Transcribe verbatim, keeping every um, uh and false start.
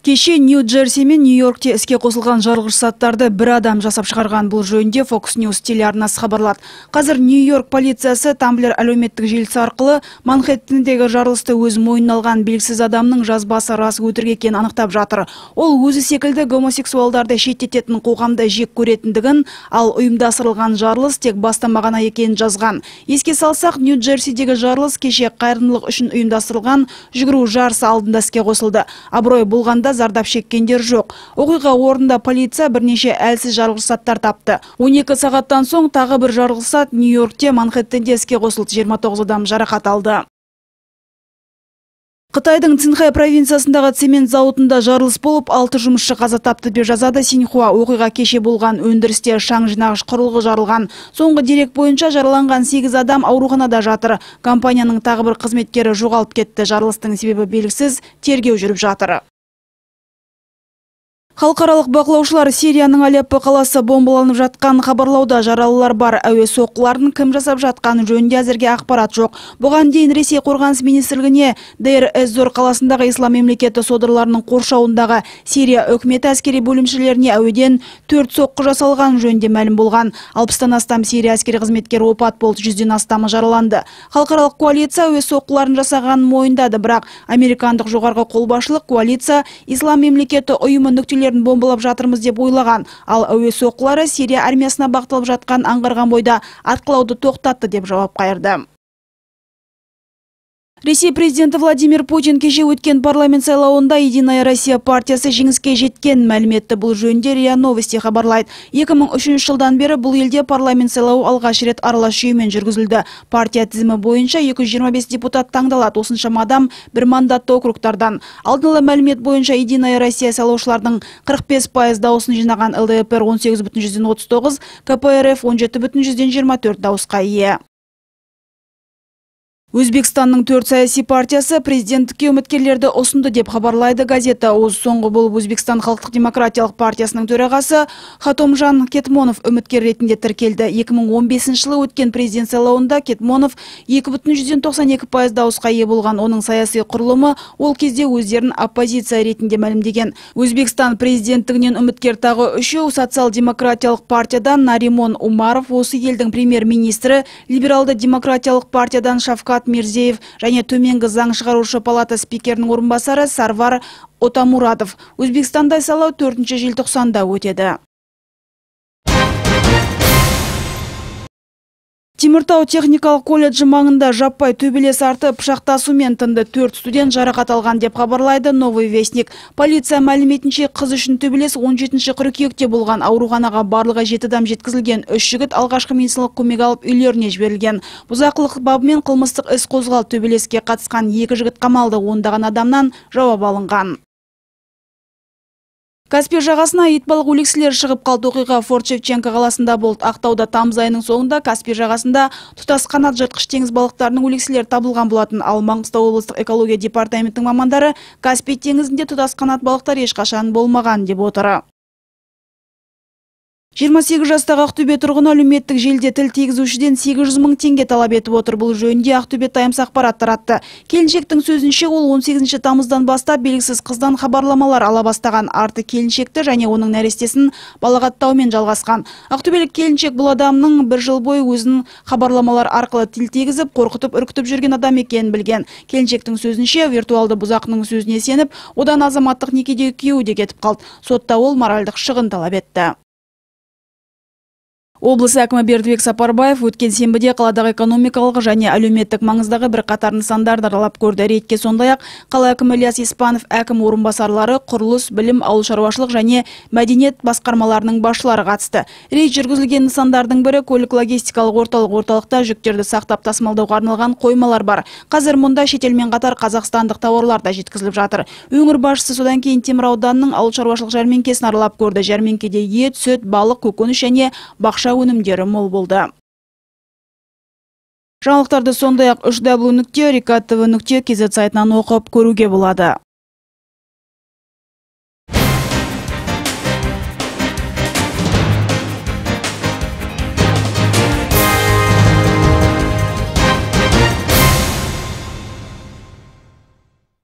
Кеше Нью-Джерси мен Нью-Йоркте іске қосылған жарылғыш заттарды бір адам жасап шығарған. Бұл жөнінде Fox News телеарнасы хабарлады. Қазір Нью-Йорк полициясы Тамблер әлеуметтік желісі арқылы Манхэттендегі жарылысты өз мойнына алған белгісіз адамның жазбасы рас өтірік екенін анықтап жатыр. Ол өзі секілді гомосексуалдарды шеттететін қоғамда жек көретіндігін, ал ұйымдастырылған жарылыс тек бастамағана екенін жазған. Еске салсақ, Нью-Джерсидегі жарылыс кеше қайырымдылық үшін ұйымдастырылған жүгіру жарысы алдында іске қосылды. Абырой болғанда зардап шеккендер жоқ. Оқиға орнында полиция бірнеше әлсіз жарылғыш заттар тапты. он екі сағаттан соң тағы бір жарылғыш зат Нью-Йоркте Манхэттенде іске қосылды. жиырма тоғыз адам жарақат алды. Қытайдың Цинхай провинциясындағы цемент зауытында жарылыс болып, алты жұмысшы қаза тапты деп жазады Синьхуа. Оқиға кеше болған өндірісте шаң жинағыш құрылғы жарылған. Соңғы дерек бойынша жараланған сегіз адам ауруханада жатыр. Компанияның тағы бір қызметкері жоғалып кетті. Жарылыстың себебі белгісіз, тергеу жүріп жатыр. Халықаралық бақылаушылар Сирияның Алеппо қаласы бомбаланып жатқан хабарлауда. Жаралылар бар. Әуе соққыларын кім жасап жатқаны жөнінде әзірге ақпарат жоқ. Бұған дейін Ресей қорғаныс министрлігіне Дейр-эз-Зор қаласындағы ислам мемлекеті содырларының қоршауындағы Сирия үкіметі әскери бөлімшелеріне әуеден төрт соққы жасалған жөнінде мәлім болған. алпыстан астам Сирия әскери қызметкері опат болды, жүзден астамы жараланды. Халықаралық коалиция әуе соққыларын жасағанын мойындады, бірақ американдық жоғарғы қолбасшылық коалиция ислам мемлекеті ұйымы нүктелерін бомбалап жатырмыз деп ойлаған, ал әуе соққылары Сирия армиясына бағытталып жатқан аңғарған бойда атқылауды тоқтатты деп жауап қайырды. Ресей президенті Владимир Путин кеше өткен парламент сайлауында Единая Россия партиясы жеңіске жеткен мәліметті. Бұл жөнінде РИА Новости хабарлайды. екі мың үшінші жылдан бері бұл елде парламент сайлауы алғаш рет аралас жүйемен жүргізілді. Партия тізімі бойынша екі жүз жиырма бес депутат таңдалады, осыншама адам бір мандатты округтардан. Алдын ала мәлімет бойынша Единая Россия сайлаушылардың қырық бес пайыз дауысын жинаған ЛДПР он сегіз бүтін жүзден отыз тоғыз, КПРФ он жеті бүтін жүзден жиырма төрт дауысқа ие. Өзбекстанның төрт саяси партиясы президенттікке үміткерлерді ұсынды деп хабарлайды газета. Осы соңғы болып Өзбекстан халықтық демократиялық партиясының төрағасы Хатомжан Кетмонов үміткер ретінде тіркелді. екі мың он бесінші жылы өткен президент сайлауында Кетмонов екі бүтін жүзден тоқсан екі пайыз дауысқа ие болған. Оның саяси құрылымы ол кезде өздерін оппозиция ретінде мәлімдеген. Өзбекстан президенттігінен үміткер тағы үшеу социал-демократиялық партиядан Наримон Умаров, осы елдің премьер-министрі, либералды демократиялық партиядан Шавкат Мирзеев және төменгі заң шығарушы палата спикерінің орынбасары Сарвар Отамурадов. Өзбекстанда сайлау төртінші желтоқсанда өтеді. Теміртау техникалық колледжі маңында жаппай төбелес артып пышақтасумен тынды. төрт студент жарақат алған деп хабарлайды Новый Вестник. Полиция мәліметінше қыз үшін төбелес он жетінші қыркүйекте болған. Ауруханаға барлығы жеті адам жеткізілген. үш жігіт алғашқы медициналық көмек алып үйлеріне жіберілген. Бұзақылық бабымен қылмыстық іс қозғалып, төбелеске қатысқан екі жігіт қамалды, ондаған адамнан жауап алынған. Каспий жағасына итбалық өлекселер шығып қалды. Оқиға Форт Шевченко қаласында болды. Ақтауда тамыз айының соңында Каспий жағасында тұтас қанат жыртқыш теңіз балықтарының өлекселері табылған болатын. Ал Маңғыстау облыстық экология департаментінің мамандары Каспий теңізінде тұтас қанат балықтар ешқашан болмаған деп отыр. жиырма сегіз жастағы Ақтөбе тұрғыны әлеуметтік желіде тіл тигізушіден сегіз жүз мың теңге талап етіп отыр. Бұл жөнінде Ақтөбе Таймс ақпарат таратты. Келіншектің сөзінше, ол он сегізінші тамыздан бастап белгісіз қыздан хабарламалар ала бастаған. Арты келіншекті және оның нәрестесін балағаттаумен жалғасқан. Ақтөбелік келіншек бұл адамның бір жыл бойы өзін хабарламалар арқылы тіл тигізіп, қорқытып, үркітіп жүрген адам екенін білген. Келіншектің сөзінше, виртуалды бұзақының сөзіне сеніп, одан азаматтық некеде күйеуі кетіп қалды. Сотта ол моральдық шығын талап етті. Облыс әкімі Бердібек Сапарбаев өткен сенбіде қаладағы экономикалық және әлеуметтік маңыздағы бір қатар нысандарды аралап көрді. Рейдке сондай-ақ қала әкімі Ильяс Испанов, әкім орынбасарлары, құрылыс, білім, ауыл шаруашылық және мәдениет басқармаларының басшылары қатысты. Рейд жүргізілген нысандардың бірі көлік-логистикалық орталық. Орталықта жүктерді сақтап тасымалдауға арналған қоймалар бар. Қазір мұнда шетелмен қатар қазақстандық тауарлар да жеткізіліп жатыр. Өңір басшысы содан кейін Темір ауданының ауыл шаруашылық жәрмеңкесін аралап көрді. Жәрмеңкеде ет, сүт, балық, көкөніс және бақша өнімдері мол болды. Жаңалықтарды сондай-ақ үш дабл ю нүкте рика тэ вэ нүкте кз сайтынан оқып көруге болады.